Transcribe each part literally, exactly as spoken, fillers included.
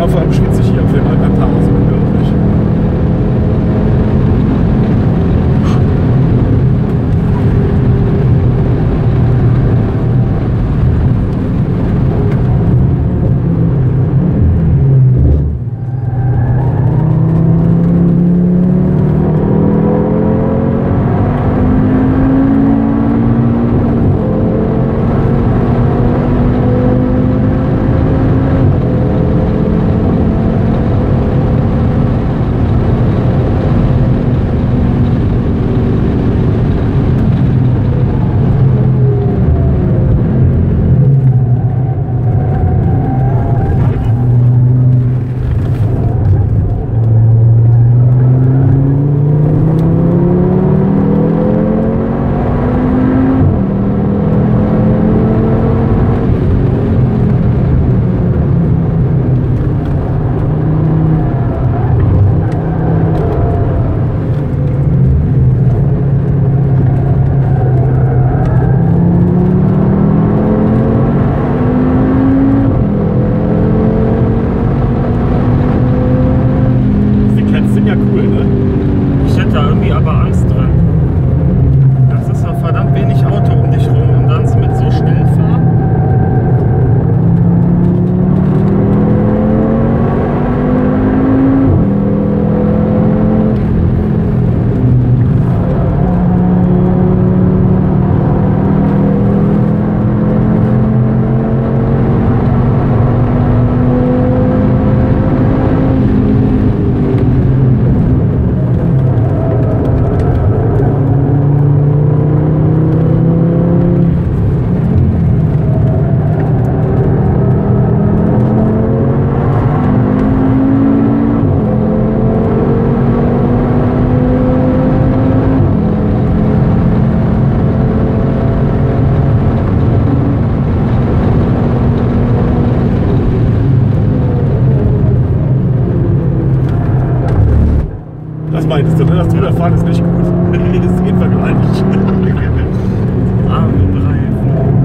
Ja, vor allem schwitze ich hier auf dem Alcantara so unglaublich. Das meintest du, ne? Das Drüberfahren ist nicht gut. Das ist jeden Fall gleich. Arme Reifen.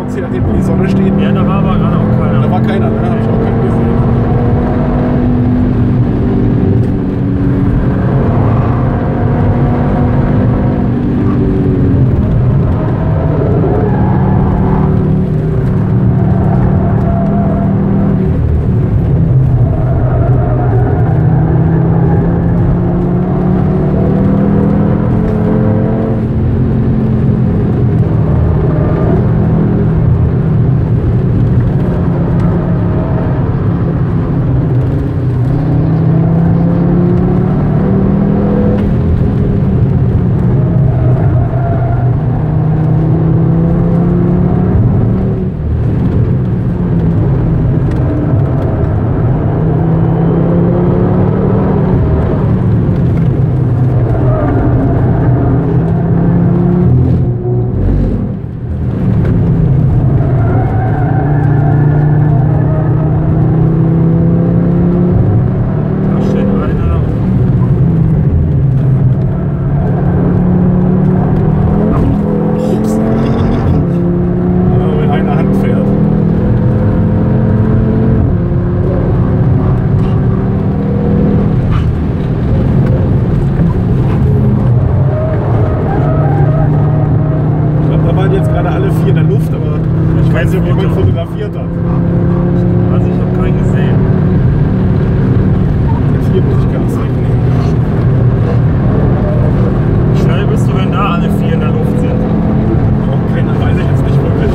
morgens, je nachdem wie die Sonne steht. Ja, da war aber gerade auch keiner. Da war keiner, ne? Hab ich auch keinen gesehen. Fotografiert hat. Also ich habe keinen gesehen. Jetzt hier muss ich ganz wegnehmen. Wie schnell bist du, wenn da alle vier in der Luft sind? Oh, keine, weiß ich jetzt nicht wirklich.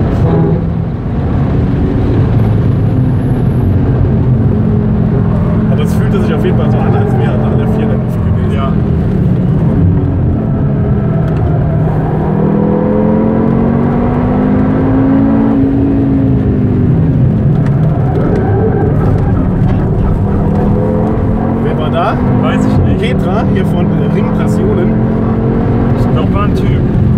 Aber es fühlte sich auf jeden Fall so an, als wären alle vier in der Luft gewesen. Ja. Da? Weiß ich nicht. Petra, hier von Ringpressionen. Ich glaube, war ein Typ.